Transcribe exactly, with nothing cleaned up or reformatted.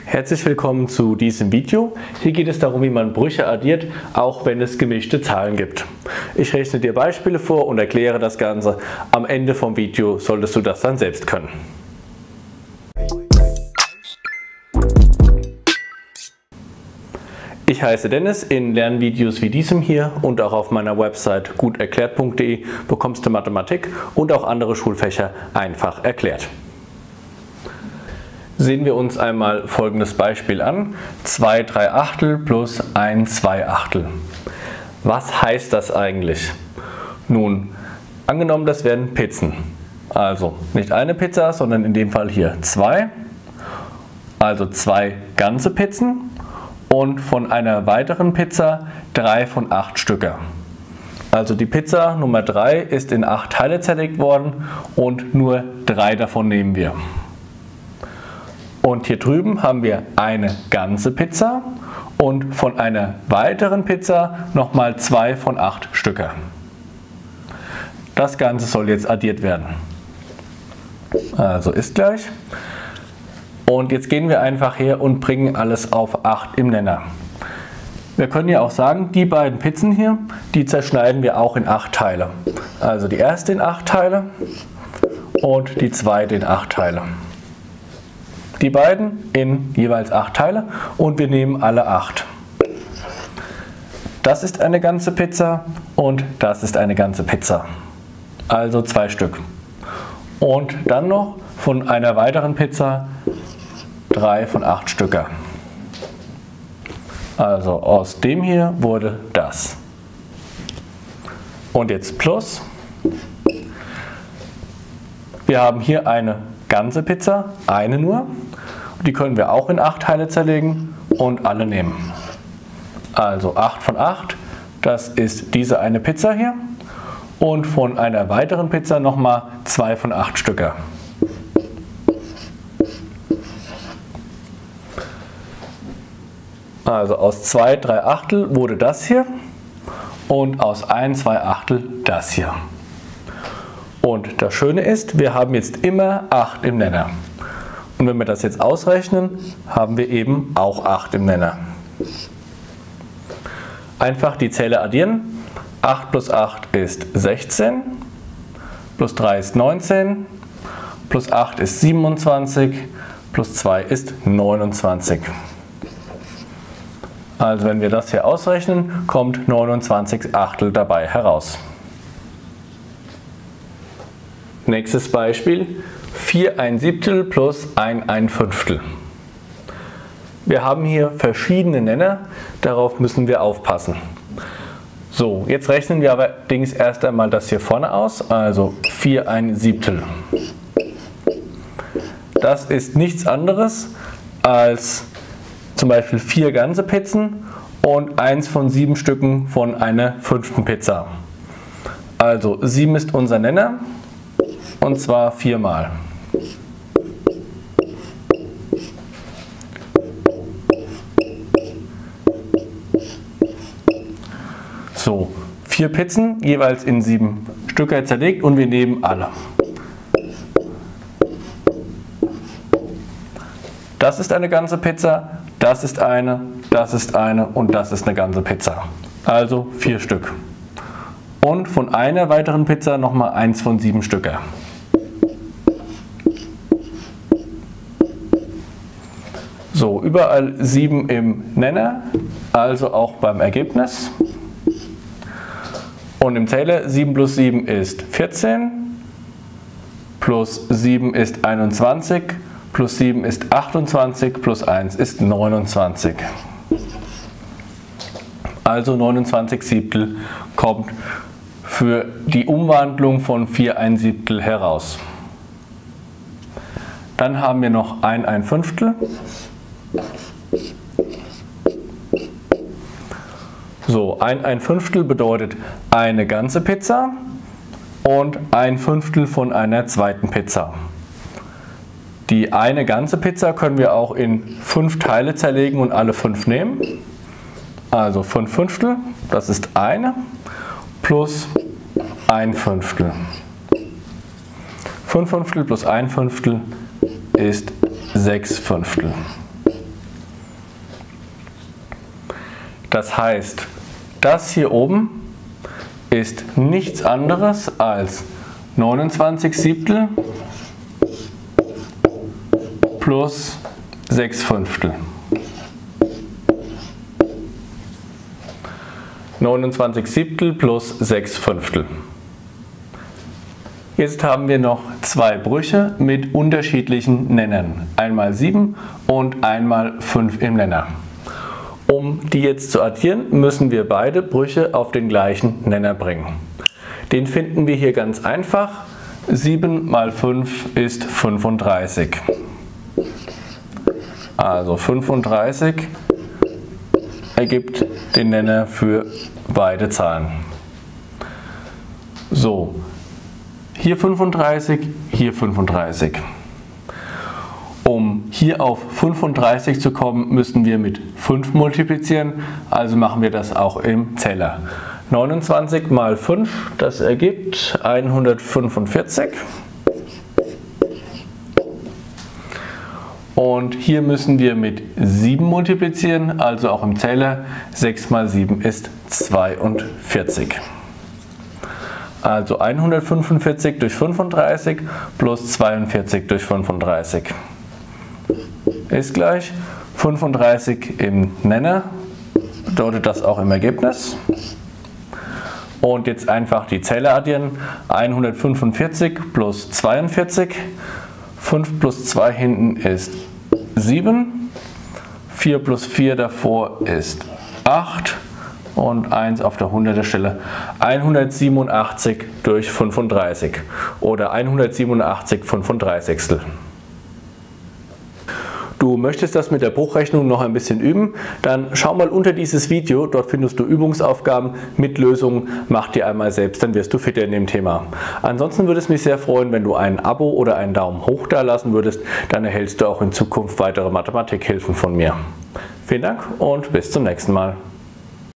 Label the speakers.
Speaker 1: Herzlich willkommen zu diesem Video. Hier geht es darum, wie man Brüche addiert, auch wenn es gemischte Zahlen gibt. Ich rechne dir Beispiele vor und erkläre das Ganze. Am Ende vom Video solltest du das dann selbst können. Ich heiße Dennis. In Lernvideos wie diesem hier und auch auf meiner Website guterklärt punkt de bekommst du Mathematik und auch andere Schulfächer einfach erklärt. Sehen wir uns einmal folgendes Beispiel an. zwei drei Achtel plus eins zwei Achtel. Was heißt das eigentlich? Nun, angenommen, das wären Pizzen. Also nicht eine Pizza, sondern in dem Fall hier zwei. Also zwei ganze Pizzen. Und von einer weiteren Pizza drei von acht Stücker. Also die Pizza Nummer drei ist in acht Teile zerlegt worden und nur drei davon nehmen wir. Und hier drüben haben wir eine ganze Pizza und von einer weiteren Pizza nochmal zwei von acht Stücker. Das Ganze soll jetzt addiert werden. Also ist gleich. Und jetzt gehen wir einfach her und bringen alles auf acht im Nenner. Wir können ja auch sagen, die beiden Pizzen hier, die zerschneiden wir auch in acht Teile. Also die erste in acht Teile und die zweite in acht Teile. Die beiden in jeweils acht Teile und wir nehmen alle acht. Das ist eine ganze Pizza und das ist eine ganze Pizza. Also zwei Stück. Und dann noch von einer weiteren Pizza drei von acht Stücker. Also aus dem hier wurde das. Und jetzt plus. Wir haben hier eine ganze Pizza, eine nur. Die können wir auch in acht Teile zerlegen und alle nehmen. Also acht von acht, das ist diese eine Pizza hier. Und von einer weiteren Pizza nochmal zwei von acht Stücker. Also aus zwei drei Achtel wurde das hier und aus eins zwei Achtel das hier. Und das Schöne ist, wir haben jetzt immer acht im Nenner. Und wenn wir das jetzt ausrechnen, haben wir eben auch acht im Nenner. Einfach die Zähler addieren. acht plus acht ist sechzehn, plus drei ist neunzehn, plus acht ist siebenundzwanzig, plus zwei ist neunundzwanzig. Also wenn wir das hier ausrechnen, kommt neunundzwanzig Achtel dabei heraus. Nächstes Beispiel, vier ein Siebtel plus ein ein Fünftel. Wir haben hier verschiedene Nenner, darauf müssen wir aufpassen. So, jetzt rechnen wir allerdings erst einmal das hier vorne aus, also vier ein Siebtel. Das ist nichts anderes als zum Beispiel vier ganze Pizzen und eins von sieben Stücken von einer fünften Pizza. Also sieben ist unser Nenner und zwar viermal. So, vier Pizzen, jeweils in sieben Stücke zerlegt und wir nehmen alle. Das ist eine ganze Pizza. Das ist eine, das ist eine und das ist eine ganze Pizza. Also vier Stück. Und von einer weiteren Pizza nochmal eins von sieben Stücker. So, überall sieben im Nenner, also auch beim Ergebnis. Und im Zähler sieben plus sieben ist vierzehn, plus sieben ist einundzwanzig. Plus sieben ist achtundzwanzig, plus eins ist neunundzwanzig. Also neunundzwanzig Siebtel kommt für die Umwandlung von vier ein Siebtel heraus. Dann haben wir noch ein ein Fünftel. So, ein ein Fünftel bedeutet eine ganze Pizza und ein Fünftel von einer zweiten Pizza. Die eine ganze Pizza können wir auch in fünf Teile zerlegen und alle fünf nehmen. Also fünf Fünftel, das ist eine, plus ein Fünftel. fünf Fünftel plus ein Fünftel ist sechs Fünftel. Das heißt, das hier oben ist nichts anderes als neunundzwanzig Siebtel plus sechs Fünftel. neunundzwanzig Siebtel plus sechs Fünftel. Jetzt haben wir noch zwei Brüche mit unterschiedlichen Nennern. Einmal sieben und einmal fünf im Nenner. Um die jetzt zu addieren, müssen wir beide Brüche auf den gleichen Nenner bringen. Den finden wir hier ganz einfach. sieben mal fünf ist fünfunddreißig. Also fünfunddreißig ergibt den Nenner für beide Zahlen. So, hier fünfunddreißig, hier fünfunddreißig. Um hier auf fünfunddreißig zu kommen, müssen wir mit fünf multiplizieren, also machen wir das auch im Zähler. neunundzwanzig mal fünf, das ergibt hundertfünfundvierzig. Und hier müssen wir mit sieben multiplizieren, also auch im Zähler. sechs mal sieben ist zweiundvierzig. Also hundertfünfundvierzig durch fünfunddreißig plus zweiundvierzig durch fünfunddreißig ist gleich fünfunddreißig im Nenner, bedeutet das auch im Ergebnis. Und jetzt einfach die Zähler addieren. hundertfünfundvierzig plus zweiundvierzig. fünf plus zwei hinten ist sieben. vier plus vier davor ist acht. Und eins auf der hunderter Stelle. hundertsiebenundachtzig durch fünfunddreißig oder hundertsiebenundachtzig fünfunddreißigstel. Du möchtest das mit der Bruchrechnung noch ein bisschen üben? Dann schau mal unter dieses Video, dort findest du Übungsaufgaben mit Lösungen. Mach die einmal selbst, dann wirst du fitter in dem Thema. Ansonsten würde es mich sehr freuen, wenn du ein Abo oder einen Daumen hoch da lassen würdest, dann erhältst du auch in Zukunft weitere Mathematikhilfen von mir. Vielen Dank und bis zum nächsten Mal.